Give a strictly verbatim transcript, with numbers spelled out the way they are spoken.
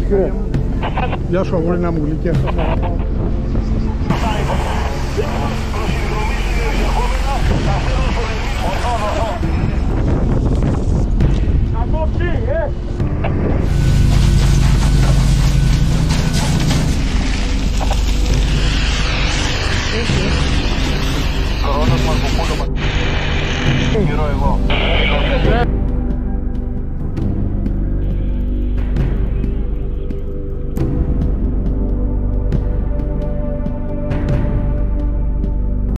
κύριε. Γεια σου αγόρι, να μου γλυκιά. Κορώνας Μαρκοπούλου. Γύρω εγώ.